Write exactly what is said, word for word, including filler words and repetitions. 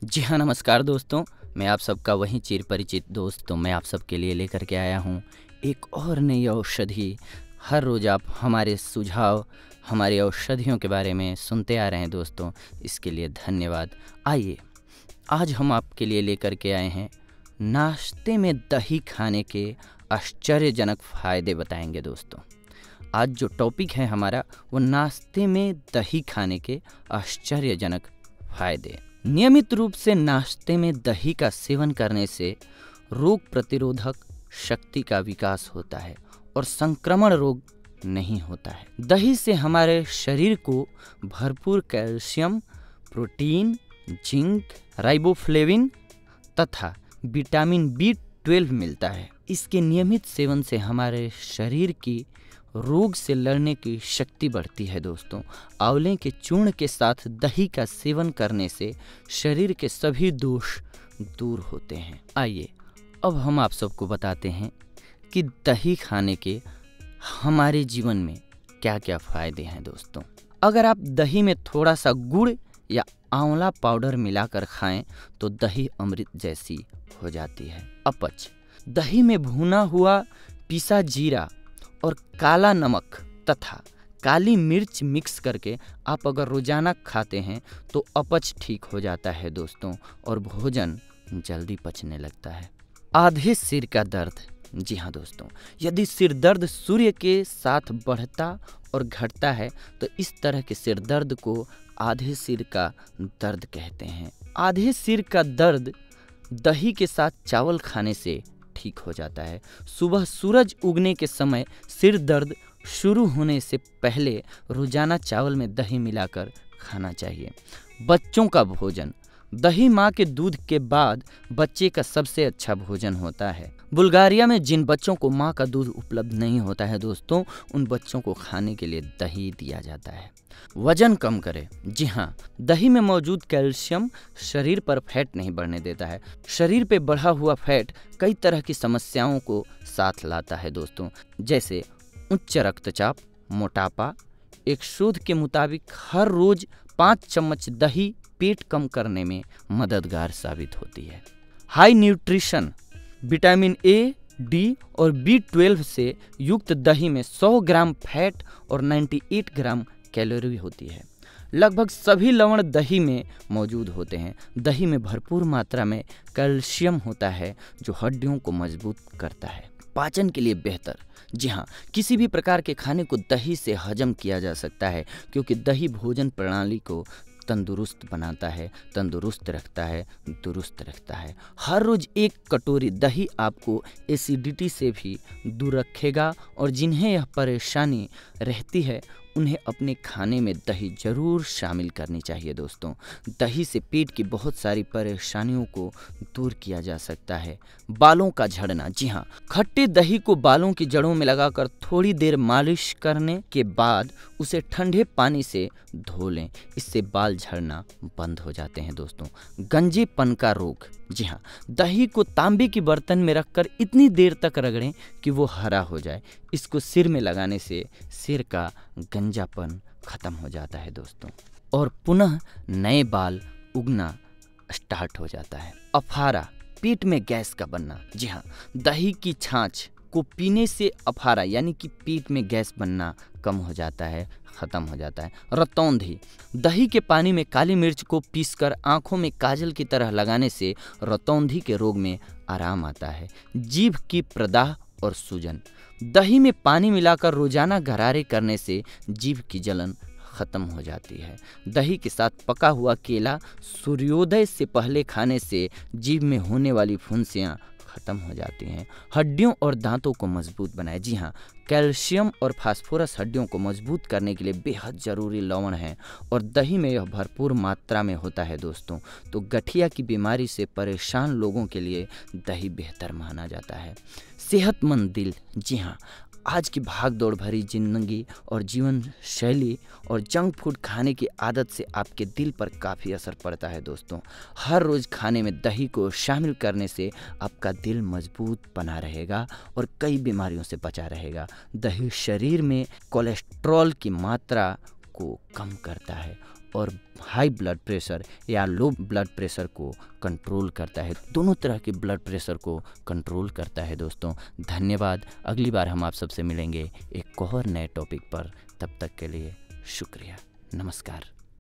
जी हाँ, नमस्कार दोस्तों। मैं आप सबका वही चिर परिचित दोस्त तो मैं आप सबके लिए लेकर के आया हूँ एक और नई औषधि। हर रोज़ आप हमारे सुझाव, हमारी औषधियों के बारे में सुनते आ रहे हैं दोस्तों, इसके लिए धन्यवाद। आइए, आज हम आपके लिए लेकर के आए हैं नाश्ते में दही खाने के आश्चर्यजनक फ़ायदे बताएंगे दोस्तों। आज जो टॉपिक है हमारा वो नाश्ते में दही खाने के आश्चर्यजनक फ़ायदे। नियमित रूप से नाश्ते में दही का सेवन करने से रोग प्रतिरोधक शक्ति का विकास होता है और संक्रमण रोग नहीं होता है। दही से हमारे शरीर को भरपूर कैल्शियम, प्रोटीन, जिंक, राइबोफ्लेविन तथा विटामिन बी ट्वेल्व मिलता है। इसके नियमित सेवन से हमारे शरीर की रोग से लड़ने की शक्ति बढ़ती है दोस्तों। आंवले के चूर्ण के साथ दही का सेवन करने से शरीर के सभी दोष दूर होते हैं। आइए अब हम आप सबको बताते हैं कि दही खाने के हमारे जीवन में क्या क्या फ़ायदे हैं दोस्तों। अगर आप दही में थोड़ा सा गुड़ या आंवला पाउडर मिलाकर खाएं तो दही अमृत जैसी हो जाती है। अपच, दही में भुना हुआ पिसा जीरा और काला नमक तथा काली मिर्च मिक्स करके आप अगर रोजाना खाते हैं तो अपच ठीक हो जाता है दोस्तों और भोजन जल्दी पचने लगता है। आधे सिर का दर्द, जी हाँ दोस्तों, यदि सिर दर्द सूर्य के साथ बढ़ता और घटता है तो इस तरह के सिर दर्द को आधे सिर का दर्द कहते हैं। आधे सिर का दर्द दही के साथ चावल खाने से ठीक हो जाता है। सुबह सूरज उगने के समय सिर दर्द शुरू होने से पहले रोजाना चावल में दही मिलाकर खाना चाहिए। बच्चों का भोजन, दही माँ के दूध के बाद बच्चे का सबसे अच्छा भोजन होता है। बुल्गारिया में जिन बच्चों को माँ का दूध उपलब्ध नहीं होता है दोस्तों, उन बच्चों को खाने के लिए दही दिया जाता है। वजन कम करे, जी हाँ, दही में मौजूद कैल्शियम शरीर पर फैट नहीं बढ़ने देता है। शरीर पे बढ़ा हुआ फैट कई तरह की समस्याओं को साथ लाता है दोस्तों, जैसे उच्च रक्तचाप, मोटापा। एक शोध के मुताबिक हर रोज पाँच चम्मच दही पेट कम करने में मददगार साबित होती है। High nutrition, vitamin A, D और बी ट्वेल्व से युक्त दही में सौ ग्राम फैट और अट्ठानवे ग्राम कैलोरी होती है। लगभग सभी लवण दही में मौजूद होते हैं। दही में भरपूर मात्रा में कैल्शियम होता है जो हड्डियों को मजबूत करता है। पाचन के लिए बेहतर, जी हाँ, किसी भी प्रकार के खाने को दही से हजम किया जा सकता है क्योंकि दही भोजन प्रणाली को तंदुरुस्त बनाता है, तंदुरुस्त रखता है, दुरुस्त रखता है। हर रोज एक कटोरी दही आपको एसिडिटी से भी दूर रखेगा और जिन्हें यह परेशानी रहती है उन्हें अपने खाने में दही जरूर शामिल करनी चाहिए दोस्तों। दही से पेट की बहुत सारी परेशानियों को दूर किया जा सकता है। बालों का झड़ना, जी हाँ, खट्टे दही को बालों की जड़ों में लगाकर थोड़ी देर मालिश करने के बाद उसे ठंडे पानी से धो लें, इससे बाल झड़ना बंद हो जाते हैं दोस्तों। गंजेपन का रोग, जी हाँ, दही को तांबे की बर्तन में रखकर इतनी देर तक रगड़ें कि वो हरा हो जाए। इसको सिर में लगाने से सिर का गंजापन खत्म हो जाता है दोस्तों और पुनः नए बाल उगना स्टार्ट हो जाता है। अफारा, पेट में गैस का बनना, जी हाँ, दही की छाछ को पीने से अफारा यानी कि पेट में गैस बनना कम हो जाता है, खत्म हो जाता है। रतौंधी, दही के पानी में काली मिर्च को पीसकर आंखों में काजल की तरह लगाने से रतौंधी के रोग में आराम आता है। जीभ की प्रदाह और सूजन, दही में पानी मिलाकर रोजाना गरारे करने से जीभ की जलन खत्म हो जाती है। दही के साथ पका हुआ केला सूर्योदय से पहले खाने से जीभ में होने वाली फुंसियाँ खत्म हो जाती हैं। हड्डियों और दांतों को मजबूत बनाए, जी हाँ, कैल्शियम और फास्फोरस हड्डियों को मजबूत करने के लिए बेहद ज़रूरी लवण है और दही में यह भरपूर मात्रा में होता है दोस्तों। तो गठिया की बीमारी से परेशान लोगों के लिए दही बेहतर माना जाता है। सेहतमंद दिल, जी हाँ, आज की भाग दौड़ भरी जिंदगी और जीवन शैली और जंक फूड खाने की आदत से आपके दिल पर काफ़ी असर पड़ता है दोस्तों। हर रोज़ खाने में दही को शामिल करने से आपका दिल मजबूत बना रहेगा और कई बीमारियों से बचा रहेगा। दही शरीर में कोलेस्ट्रॉल की मात्रा को कम करता है और हाई ब्लड प्रेशर या लो ब्लड प्रेशर को कंट्रोल करता है, दोनों तरह के ब्लड प्रेशर को कंट्रोल करता है दोस्तों। धन्यवाद। अगली बार हम आप सबसे मिलेंगे एक और नए टॉपिक पर। तब तक के लिए शुक्रिया। नमस्कार।